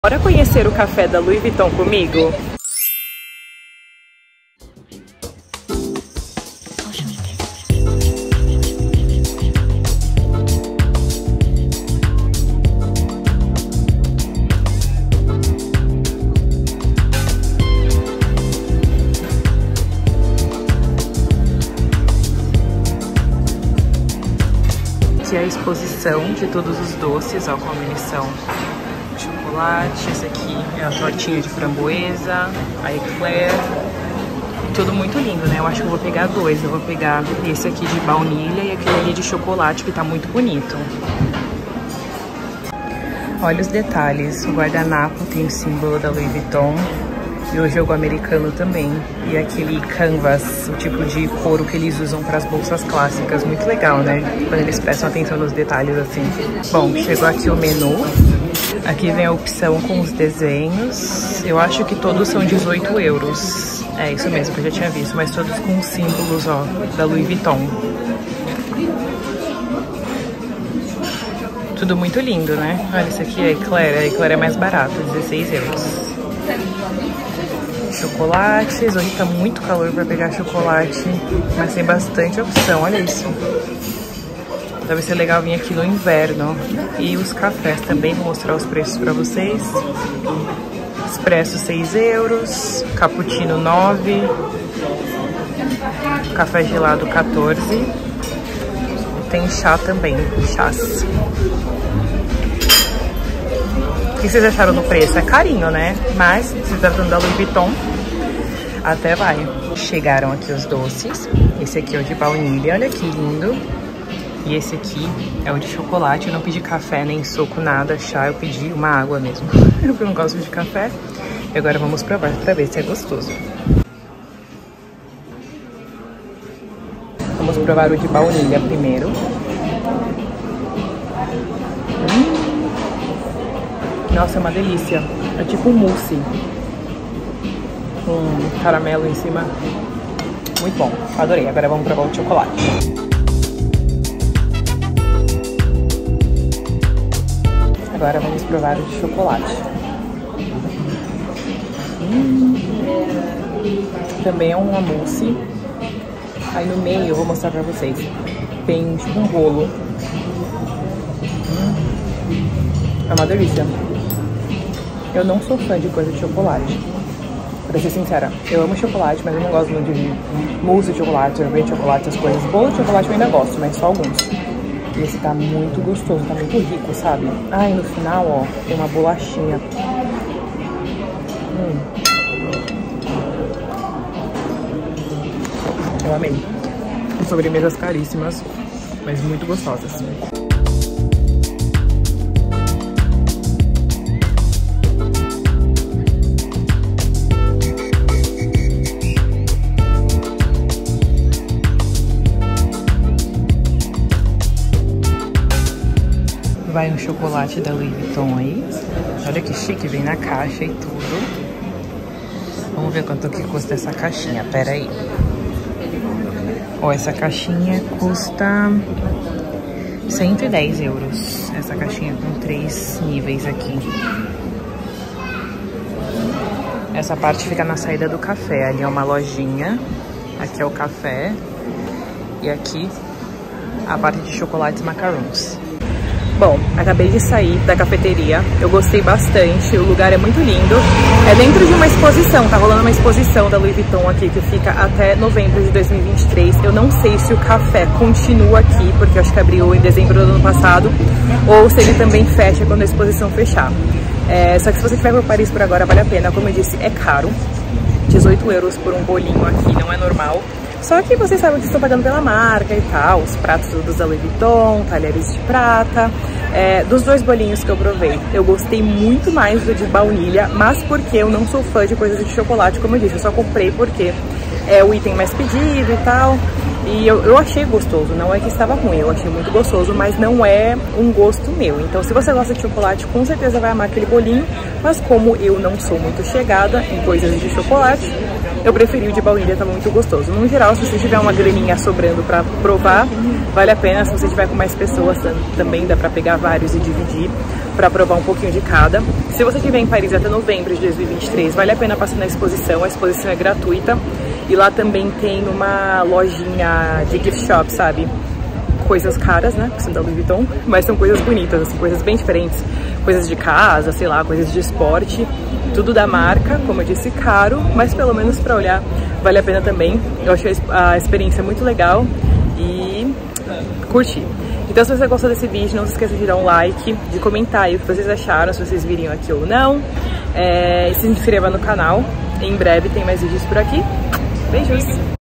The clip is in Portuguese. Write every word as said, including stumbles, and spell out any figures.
Bora conhecer o café da Louis Vuitton comigo? Aqui é a exposição de todos os doces, ó, como eles são. Chocolate, esse aqui é a tortinha de framboesa, a eclair, tudo muito lindo, né? Eu acho que eu vou pegar dois, eu vou pegar esse aqui de baunilha e aquele ali de chocolate, que tá muito bonito. Olha os detalhes, o guardanapo tem o símbolo da Louis Vuitton e o jogo americano também, e aquele canvas, o tipo de couro que eles usam para as bolsas clássicas, muito legal, né? Quando eles prestam atenção nos detalhes assim. Bom, chegou aqui o menu. Aqui vem a opção com os desenhos. Eu acho que todos são dezoito euros. É isso mesmo que eu já tinha visto, mas todos com os símbolos, ó, da Louis Vuitton. Tudo muito lindo, né? Olha, esse aqui é a eclair. A eclair é mais barato, dezesseis euros. Chocolates. Hoje tá muito calor pra pegar chocolate, mas tem bastante opção. Olha isso. Deve ser legal vir aqui no inverno. E os cafés também, vou mostrar os preços pra vocês. Expresso seis euros, cappuccino nove, café gelado quatorze. E tem chá também, chás. O que vocês acharam do preço? É carinho, né? Mas, se você tá dando da Louis Vuitton, até vai. Chegaram aqui os doces. Esse aqui é o de baunilha, olha que lindo. E esse aqui é o de chocolate. Eu não pedi café, nem suco, nada, chá. Eu pedi uma água mesmo. Eu não gosto de café. E agora vamos provar pra ver se é gostoso. Vamos provar o de baunilha primeiro. Hum. Nossa, é uma delícia. É tipo um mousse. Com caramelo em cima. Muito bom. Adorei. Agora vamos provar o de chocolate. Agora vamos provar o de chocolate. Hum. Também é uma mousse. Aí no meio eu vou mostrar pra vocês. Tem tipo um bolo. Hum. É uma delícia. Eu não sou fã de coisa de chocolate. Pra ser sincera, eu amo chocolate, mas eu não gosto muito de mousse de chocolate, sorvete de chocolate, essas coisas. Bolo de chocolate eu ainda gosto, mas só alguns. E esse tá muito gostoso, tá muito rico, sabe? Ah, e no final, ó, tem uma bolachinha. Hum. Eu amei. Sobremesas caríssimas, mas muito gostosas. Vai um chocolate da Louis Vuitton aí. Olha que chique, vem na caixa e tudo. Vamos ver quanto que custa essa caixinha. Pera aí. Ó, essa caixinha custa cento e dez euros. Essa caixinha com três níveis aqui. Essa parte fica na saída do café. Ali é uma lojinha. Aqui é o café. E aqui a parte de chocolates e macarons. Bom, acabei de sair da cafeteria, eu gostei bastante, o lugar é muito lindo. É dentro de uma exposição, tá rolando uma exposição da Louis Vuitton aqui que fica até novembro de dois mil e vinte e três. Eu não sei se o café continua aqui, porque eu acho que abriu em dezembro do ano passado, ou se ele também fecha quando a exposição fechar. É, só que se você estiver por Paris por agora, vale a pena. Como eu disse, é caro, dezoito euros por um bolinho aqui, não é normal. Só que vocês sabem que estão pagando pela marca e tal, os pratos dos da Louis Vuitton, talheres de prata. É, dos dois bolinhos que eu provei, eu gostei muito mais do de baunilha, mas porque eu não sou fã de coisas de chocolate, como eu disse, eu só comprei porque é o item mais pedido e tal. E eu, eu achei gostoso, não é que estava ruim, eu achei muito gostoso, mas não é um gosto meu. Então se você gosta de chocolate, com certeza vai amar aquele bolinho, mas como eu não sou muito chegada em coisas de chocolate, eu preferi o de baunilha, tá muito gostoso. No geral, se você tiver uma graninha sobrando pra provar, vale a pena. Se você tiver com mais pessoas, também dá pra pegar vários e dividir pra provar um pouquinho de cada. Se você estiver em Paris até novembro de dois mil e vinte e três, vale a pena passar na exposição, a exposição é gratuita. E lá também tem uma lojinha de gift shop, sabe? Coisas caras, né? Que são da Louis Vuitton, mas são coisas bonitas, assim, coisas bem diferentes. Coisas de casa, sei lá, coisas de esporte. Tudo da marca, como eu disse, caro, mas pelo menos pra olhar vale a pena também. Eu achei a experiência muito legal e curti. Então se você gostou desse vídeo, não se esqueça de dar um like, de comentar aí o que vocês acharam, se vocês viriam aqui ou não. É, e se inscreva no canal. Em breve tem mais vídeos por aqui. Beijos!